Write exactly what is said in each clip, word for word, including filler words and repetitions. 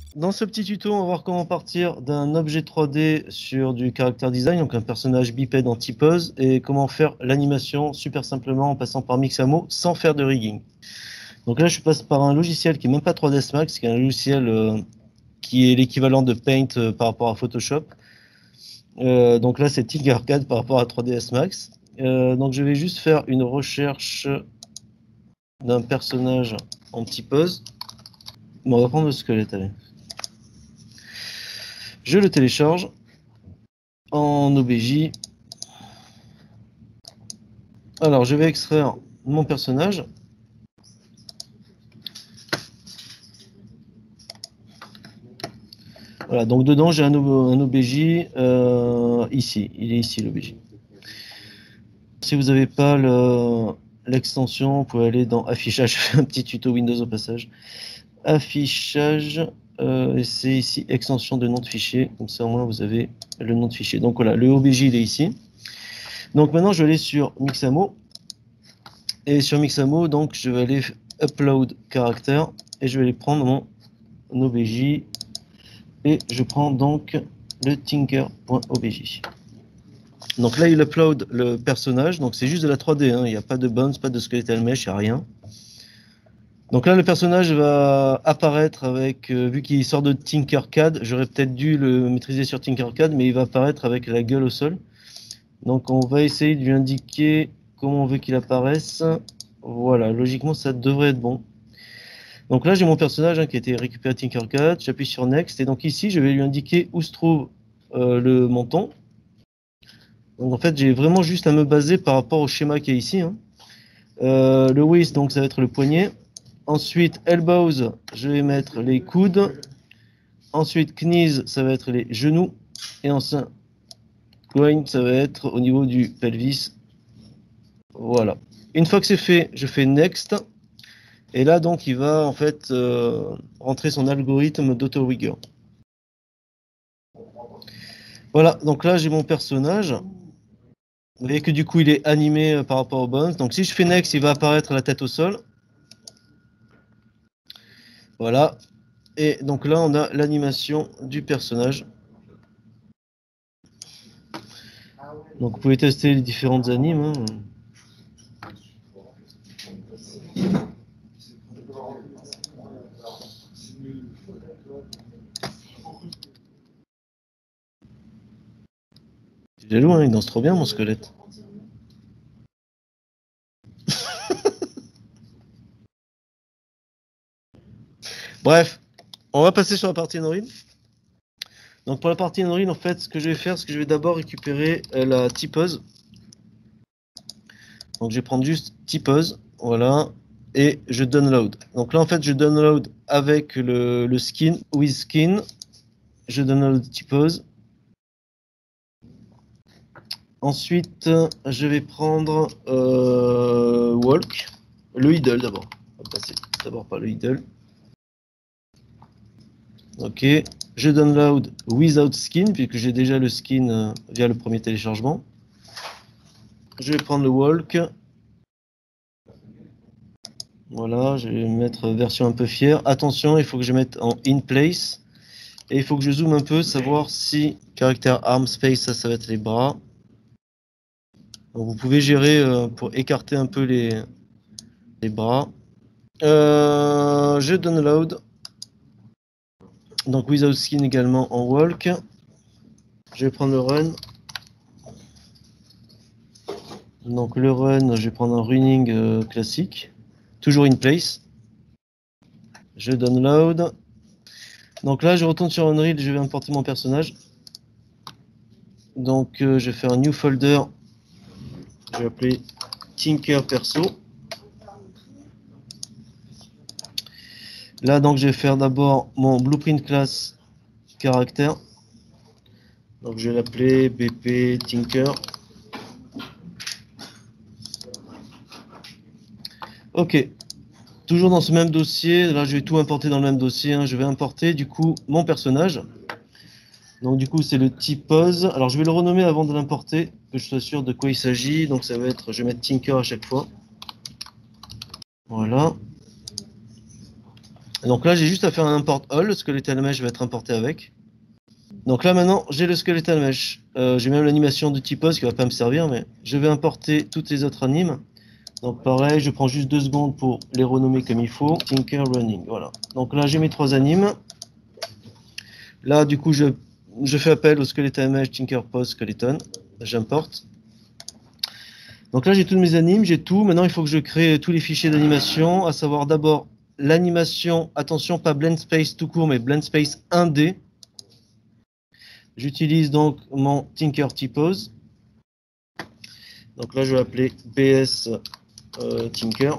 Dans ce petit tuto, on va voir comment partir d'un objet trois D sur du character design, donc un personnage bipède en T-pose, et comment faire l'animation super simplement en passant par Mixamo sans faire de rigging. Donc là, je passe par un logiciel qui n'est même pas trois ds Max, qui est un logiciel euh, qui est l'équivalent de Paint euh, par rapport à Photoshop. Euh, donc là, c'est Tinkercad par rapport à trois ds Max. Euh, donc je vais juste faire une recherche d'un personnage en T-pose. Bon, on va prendre le squelette, allez. Je le télécharge en O B J. Alors, je vais extraire mon personnage. Voilà, donc dedans, j'ai un, un O B J euh, ici. Il est ici, l'O B J. Si vous n'avez pas l'extension, vous pouvez aller dans Affichage. Je fais un petit tuto Windows au passage. Affichage, euh, et c'est ici Extension de nom de fichier. Comme ça, au moins, vous avez le nom de fichier. Donc voilà, le O B J, il est ici. Donc maintenant, je vais aller sur Mixamo. Et sur Mixamo, donc, je vais aller Upload Character. Et je vais aller prendre mon O B J. Et je prends donc le tinker.obj. Donc là, il upload le personnage. Donc c'est juste de la trois D. Hein. Il n'y a pas de bones, pas de skeletal mesh, il n'y a rien. Donc là, le personnage va apparaître avec, euh, vu qu'il sort de Tinkercad, j'aurais peut-être dû le maîtriser sur Tinkercad, mais il va apparaître avec la gueule au sol. Donc on va essayer de lui indiquer comment on veut qu'il apparaisse. Voilà, logiquement, ça devrait être bon. Donc là, j'ai mon personnage hein, qui a été récupéré à Tinkercad. J'appuie sur Next. Et donc ici, je vais lui indiquer où se trouve euh, le menton. Donc en fait, j'ai vraiment juste à me baser par rapport au schéma qui est ici. Hein. Euh, le waist, donc ça va être le poignet. Ensuite, elbows, je vais mettre les coudes. Ensuite, knees, ça va être les genoux. Et enfin, groin, ça va être au niveau du pelvis. Voilà. Une fois que c'est fait, je fais Next. Et là, donc, il va en fait euh, rentrer son algorithme d'auto-rigger. Voilà, donc là, j'ai mon personnage. Vous voyez que du coup, il est animé euh, par rapport aux bones. Donc, si je fais Next, il va apparaître la tête au sol. Voilà. Et donc là, on a l'animation du personnage. Donc, vous pouvez tester les différentes animes. Hein. C'est jaloux, hein, il danse trop bien, mon squelette. Bref, on va passer sur la partie Unreal. Donc, pour la partie Unreal, en fait, ce que je vais faire, c'est que je vais d'abord récupérer euh, la T-pose. Donc, je vais prendre juste T-pose. Voilà. Et je download. Donc là, en fait, je download avec le, le skin, with skin. Je download T-pose. Ensuite, je vais prendre euh, Walk, le idle d'abord. On va passer d'abord par le idle. Ok, je download without skin, puisque j'ai déjà le skin euh, via le premier téléchargement. Je vais prendre le Walk. Voilà, je vais mettre version un peu fière. Attention, il faut que je mette en in place. Et il faut que je zoome un peu, savoir si caractère arm space, ça, ça va être les bras. Donc vous pouvez gérer euh, pour écarter un peu les, les bras. Euh, je download. Donc without skin également en walk. Je vais prendre le run. Donc le run, je vais prendre un running euh, classique. Toujours in place. Je download. Donc là, je retourne sur Unreal, je vais importer mon personnage. Donc euh, je vais faire un new folder. Je vais appeler Tinker Perso. Là, donc je vais faire d'abord mon blueprint class caractère. Donc je vais l'appeler B P Tinker. Ok. Toujours dans ce même dossier, là je vais tout importer dans le même dossier, hein. Je vais importer du coup mon personnage. Donc du coup c'est le T-pose. Alors je vais le renommer avant de l'importer, que je sois sûr de quoi il s'agit. Donc ça va être, je vais mettre Tinker à chaque fois. Voilà. Donc là, j'ai juste à faire un import all, le skeletal mesh va être importé avec. Donc là, maintenant, j'ai le skeletal mesh. Euh, j'ai même l'animation de typos qui va pas me servir, mais je vais importer toutes les autres animes. Donc pareil, je prends juste deux secondes pour les renommer comme il faut. Tinker Running, voilà. Donc là, j'ai mes trois animes. Là, du coup, je, je fais appel au skeletal mesh Tinker Pose Skeleton. J'importe. Donc là, j'ai tous mes animes, j'ai tout. Maintenant, il faut que je crée tous les fichiers d'animation, à savoir d'abord l'animation, attention, pas blend space tout court, mais blend space un D. J'utilise donc mon Tinker T-Pose. Donc là, je vais appeler B S euh, Tinker.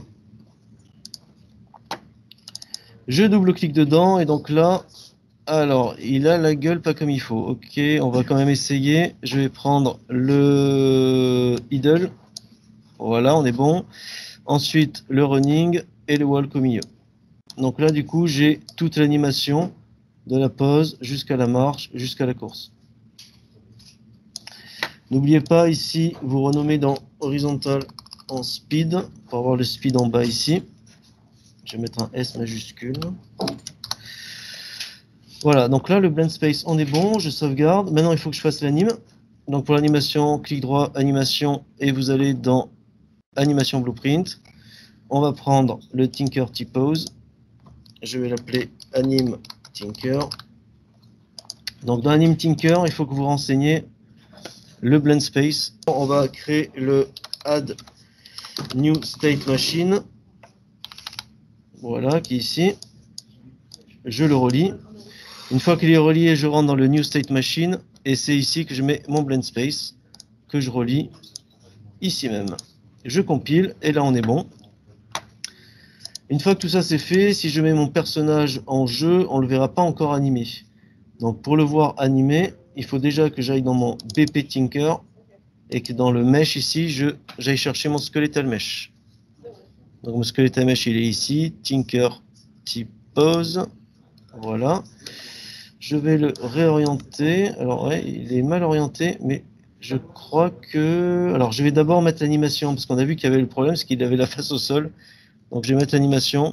Je double-clique dedans, et donc là, alors, il a la gueule pas comme il faut. Ok, on va quand même essayer. Je vais prendre le idle. Voilà, on est bon. Ensuite, le running et le walk au milieu. Donc là, du coup, j'ai toute l'animation de la pause jusqu'à la marche, jusqu'à la course. N'oubliez pas, ici, vous renommez dans horizontal en speed, pour avoir le speed en bas ici. Je vais mettre un S majuscule. Voilà, donc là, le blend space, on est bon, je sauvegarde. Maintenant, il faut que je fasse l'anime. Donc pour l'animation, clic droit, animation, et vous allez dans animation blueprint. On va prendre le Tinker T-Pose. Je vais l'appeler Anime Tinker. Donc dans Anime Tinker, il faut que vous renseigniez le blend space. On va créer le add new state machine. Voilà, qui est ici. Je le relie. Une fois qu'il est relié, je rentre dans le new state machine. Et c'est ici que je mets mon blend space, que je relie ici même. Je compile, et là on est bon. Une fois que tout ça c'est fait, si je mets mon personnage en jeu, on ne le verra pas encore animé. Donc pour le voir animé, il faut déjà que j'aille dans mon B P Tinker et que dans le mesh ici, j'aille chercher mon skeletal mesh. Donc mon skeletal mesh il est ici, Tinker T-Pose, voilà. Je vais le réorienter. Alors ouais, il est mal orienté, mais je crois que... Alors je vais d'abord mettre l'animation, parce qu'on a vu qu'il y avait le problème, c'est qu'il avait la face au sol. Donc je vais mettre l'animation.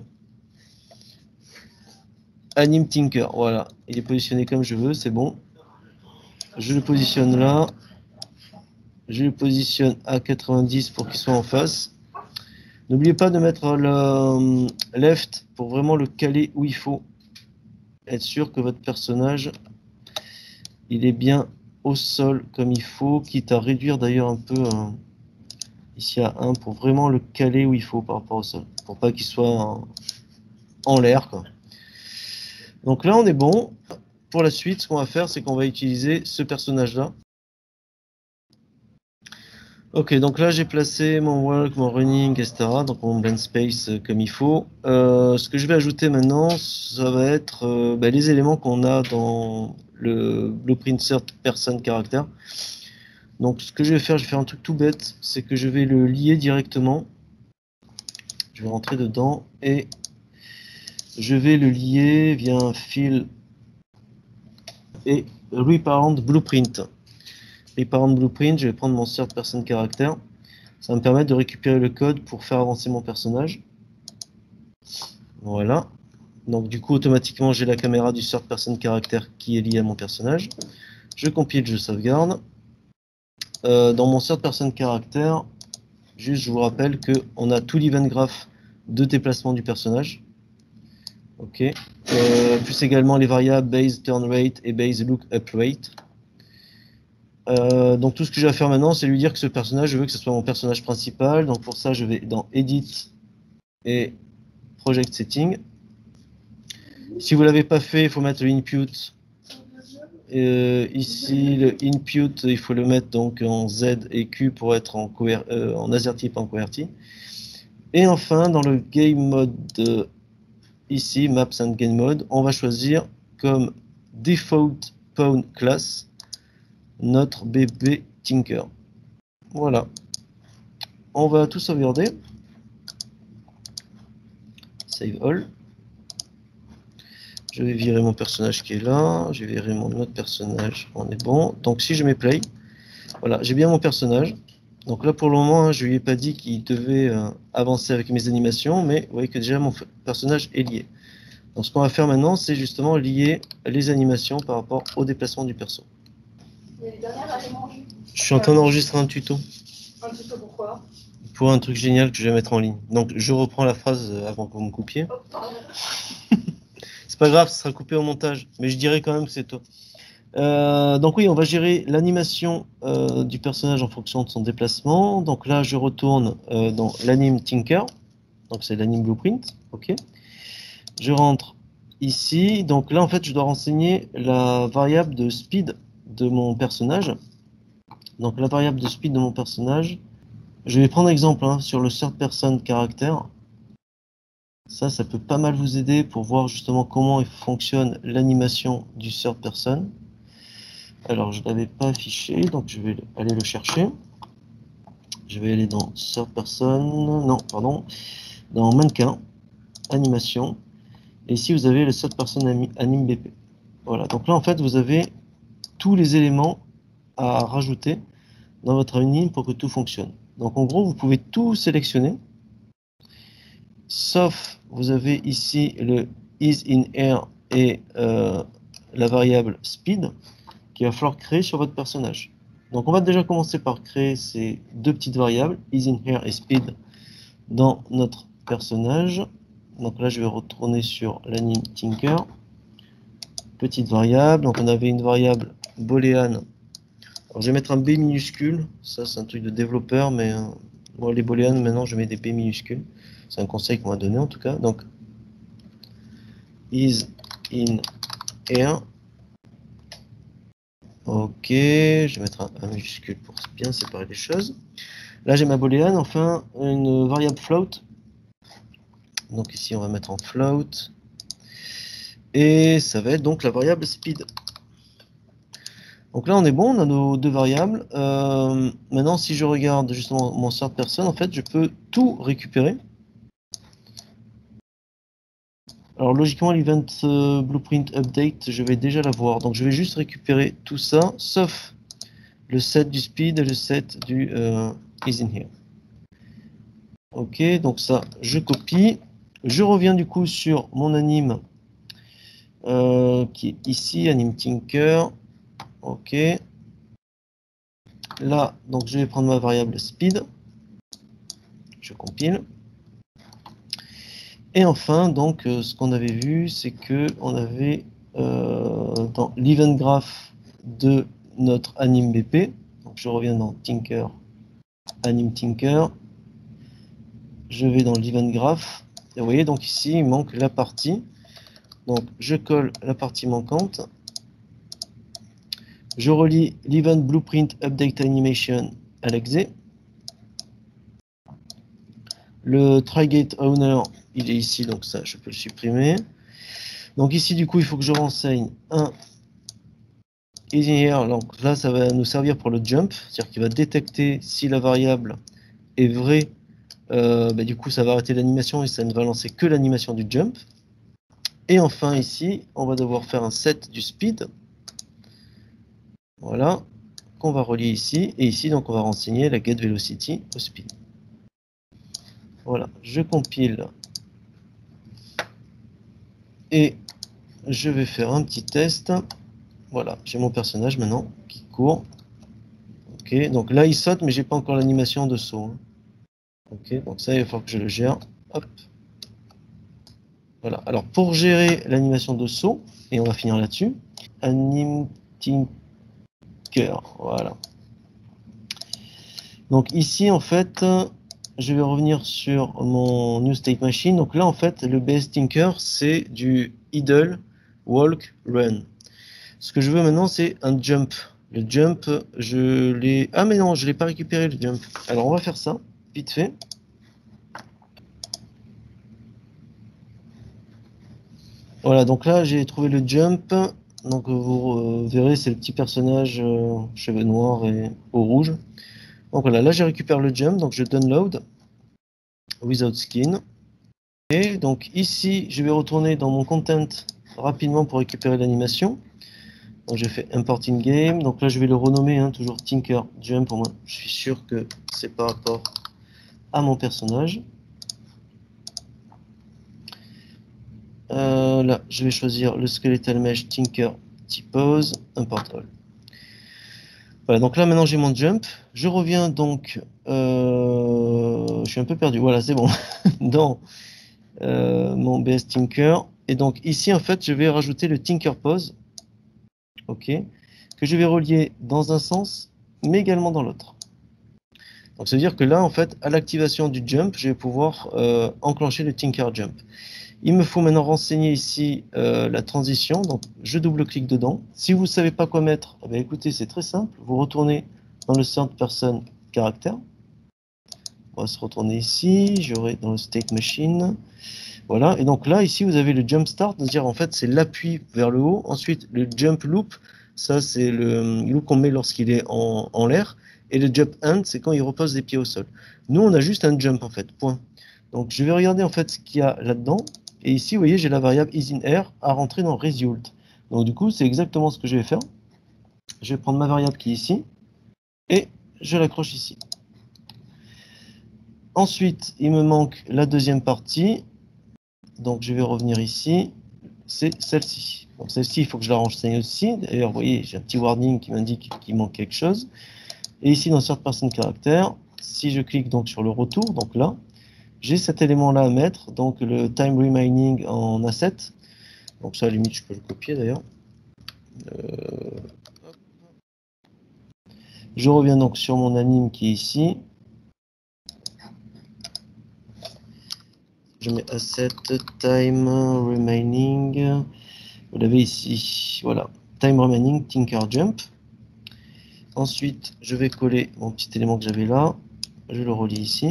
Anime Tinker, voilà. Il est positionné comme je veux, c'est bon. Je le positionne là. Je le positionne à quatre-vingt-dix pour qu'il soit en face. N'oubliez pas de mettre le left pour vraiment le caler où il faut. Être sûr que votre personnage, il est bien au sol comme il faut, quitte à réduire d'ailleurs un peu euh, ici à un pour vraiment le caler où il faut par rapport au sol. Pour pas qu'il soit en, en l'air, quoi. Donc là, on est bon. Pour la suite, ce qu'on va faire, c'est qu'on va utiliser ce personnage-là. Ok, donc là, j'ai placé mon walk, mon running, et cetera. Donc mon blend space euh, comme il faut. Euh, ce que je vais ajouter maintenant, ça va être euh, bah, les éléments qu'on a dans le blueprint cert person character. Donc ce que je vais faire, je vais faire un truc tout bête, c'est que je vais le lier directement. Je vais rentrer dedans et je vais le lier via un fil et reparent blueprint. Reparent blueprint, je vais prendre mon third person character. Ça va me permettre de récupérer le code pour faire avancer mon personnage. Voilà. Donc du coup, automatiquement, j'ai la caméra du third person character qui est liée à mon personnage. Je compile, je sauvegarde. Euh, dans mon third person character, juste je vous rappelle qu'on a tout l'event graph de déplacement du personnage. Ok. Euh, plus également les variables base turn rate et base look up rate. Euh, donc tout ce que j'ai à faire maintenant, c'est lui dire que ce personnage, je veux que ce soit mon personnage principal. Donc pour ça, je vais dans Edit et Project Setting. Si vous ne l'avez pas fait, il faut mettre le input. Euh, ici, le input, il faut le mettre donc en Z et Q pour être en, euh, en ASERTY, pas en QWERTY. Et enfin, dans le game mode, euh, ici, Maps and Game Mode, on va choisir comme default pawn class notre bébé Tinker. Voilà. On va tout sauvegarder. Save all. Je vais virer mon personnage qui est là. Je vais virer mon autre personnage. On est bon. Donc si je mets play, voilà, j'ai bien mon personnage. Donc là pour le moment, hein, je lui ai pas dit qu'il devait euh, avancer avec mes animations, mais vous voyez que déjà mon personnage est lié. Donc ce qu'on va faire maintenant, c'est justement lier les animations par rapport au déplacement du perso. Je suis en train d'enregistrer un tuto. Un tuto pourquoi? Pour un truc génial que je vais mettre en ligne. Donc je reprends la phrase avant que vous me coupiez. Oh, pardon. C'est pas grave, ça sera coupé au montage, mais je dirais quand même que c'est toi. Euh, donc oui, on va gérer l'animation euh, du personnage en fonction de son déplacement. Donc là, je retourne euh, dans l'anime Tinker. Donc c'est l'anime Blueprint. Ok. Je rentre ici. Donc là, en fait, je dois renseigner la variable de speed de mon personnage. Donc la variable de speed de mon personnage. Je vais prendre exemple hein, sur le third person caractère. Ça, ça peut pas mal vous aider pour voir justement comment fonctionne l'animation du third person. Alors, je ne l'avais pas affiché, donc je vais aller le chercher. Je vais aller dans third person, non, pardon, dans mannequin, animation. Et ici, vous avez le third person anime B P. Voilà, donc là, en fait, vous avez tous les éléments à rajouter dans votre anime pour que tout fonctionne. Donc, en gros, vous pouvez tout sélectionner, sauf, vous avez ici le is in air et euh, la variable speed qu'il va falloir créer sur votre personnage. Donc on va déjà commencer par créer ces deux petites variables, is in here et speed, dans notre personnage. Donc là je vais retourner sur l'anime Tinker. Petite variable, donc on avait une variable boolean. Alors je vais mettre un B minuscule, ça c'est un truc de développeur, mais euh, moi les boolean maintenant je mets des B minuscules. C'est un conseil qu'on m'a donné en tout cas. Donc is in here. Ok, je vais mettre un, un majuscule pour bien séparer les choses. Là, j'ai ma boolean, enfin, une variable float. Donc ici, on va mettre en float. Et ça va être donc la variable speed. Donc là, on est bon, on a nos deux variables. Euh, maintenant, si je regarde justement mon third person, en fait, je peux tout récupérer. Alors logiquement, l'event euh, blueprint update, je vais déjà l'avoir. Donc je vais juste récupérer tout ça, sauf le set du speed et le set du euh, is in here. Ok, donc ça, je copie. Je reviens du coup sur mon anime euh, qui est ici, anime Tinker. Ok. Là, donc je vais prendre ma variable speed. Je compile. Et enfin, donc, euh, ce qu'on avait vu, c'est que on avait euh, dans l'event graph de notre anime B P. Donc je reviens dans Tinker, anime Tinker. Je vais dans l'event graph. Et vous voyez, donc ici, il manque la partie. Donc je colle la partie manquante. Je relie l'event blueprint update animation à l'exé. Le try-gate owner, il est ici, donc ça, je peux le supprimer. Donc ici, du coup, il faut que je renseigne un is in here. Donc là, ça va nous servir pour le jump, c'est-à-dire qu'il va détecter si la variable est vraie. Euh, bah, du coup, ça va arrêter l'animation et ça ne va lancer que l'animation du jump. Et enfin, ici, on va devoir faire un set du speed. Voilà, qu'on va relier ici. Et ici, donc, on va renseigner la get velocity au speed. Voilà, je compile. Et je vais faire un petit test. Voilà, j'ai mon personnage maintenant qui court. Ok, donc là, il saute, mais j'ai pas encore l'animation de saut. Hein. Ok, donc ça, il va falloir que je le gère. Hop. Voilà, alors pour gérer l'animation de saut, et on va finir là-dessus, anime Tinker, voilà. Donc ici, en fait, je vais revenir sur mon new state machine. Donc là, en fait, le B S Tinker, c'est du idle, walk, run. Ce que je veux maintenant, c'est un jump. Le jump, je l'ai... Ah mais non, je ne l'ai pas récupéré, le jump. Alors on va faire ça, vite fait. Voilà, donc là, j'ai trouvé le jump. Donc vous euh, verrez, c'est le petit personnage euh, cheveux noirs et au rouge. Donc voilà, là, je récupère le jump, donc je download without skin. Et donc ici, je vais retourner dans mon content rapidement pour récupérer l'animation. Donc j'ai fait import in game. Donc là, je vais le renommer, hein, toujours Tinker Jump pour moi. Je suis sûr que c'est par rapport à mon personnage. Euh, là, je vais choisir le Skeletal Mesh Tinker T-Pose, Import All. Voilà, donc là, maintenant, j'ai mon jump. Je reviens donc... Euh, je suis un peu perdu. Voilà, c'est bon. Dans euh, mon B S Tinker. Et donc, ici, en fait, je vais rajouter le Tinker Pose. OK. Que je vais relier dans un sens, mais également dans l'autre. Donc, ça veut dire que là, en fait, à l'activation du jump, je vais pouvoir euh, enclencher le Tinker Jump. Il me faut maintenant renseigner ici euh, la transition, donc je double-clique dedans. Si vous ne savez pas quoi mettre, eh bien, écoutez, c'est très simple. Vous retournez dans le third person caractère. On va se retourner ici, j'aurai dans le state machine. Voilà, et donc là, ici, vous avez le jump start, c'est-à-dire en fait, c'est l'appui vers le haut. Ensuite, le jump loop, ça, c'est le loop qu'on met lorsqu'il est en, en l'air. Et le jump end, c'est quand il repose les pieds au sol. Nous, on a juste un jump, en fait, point. Donc, je vais regarder, en fait, ce qu'il y a là-dedans. Et ici, vous voyez, j'ai la variable isInAir à rentrer dans result. Donc, du coup, c'est exactement ce que je vais faire. Je vais prendre ma variable qui est ici, et je l'accroche ici. Ensuite, il me manque la deuxième partie. Donc, je vais revenir ici. C'est celle-ci. Donc, celle-ci, il faut que je la renseigne aussi. D'ailleurs, vous voyez, j'ai un petit warning qui m'indique qu'il manque quelque chose. Et ici, dans Third Person Character, si je clique donc sur le retour, donc là, j'ai cet élément-là à mettre, donc le time remaining en asset. Donc ça, à la limite, je peux le copier d'ailleurs. Euh, je reviens donc sur mon anime qui est ici. Je mets asset time remaining. Vous l'avez ici. Voilà. Time remaining Tinker Jump. Ensuite, je vais coller mon petit élément que j'avais là. Je le relie ici.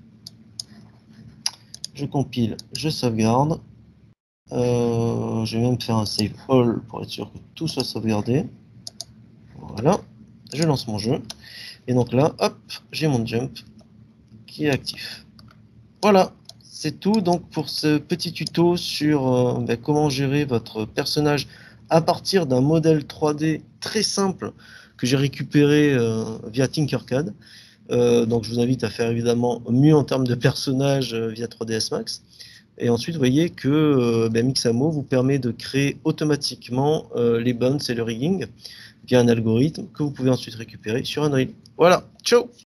Je compile, je sauvegarde. Euh, je vais même faire un save all pour être sûr que tout soit sauvegardé. Voilà. Je lance mon jeu. Et donc là, hop, j'ai mon jump qui est actif. Voilà, c'est tout donc pour ce petit tuto sur euh, ben, comment gérer votre personnage à partir d'un modèle trois D très simple que j'ai récupéré euh, via Tinkercad. Euh, donc je vous invite à faire évidemment mieux en termes de personnages euh, via trois D S Max. Et ensuite, vous voyez que euh, ben, Mixamo vous permet de créer automatiquement euh, les bounds et le rigging via un algorithme que vous pouvez ensuite récupérer sur Unreal. Voilà, ciao!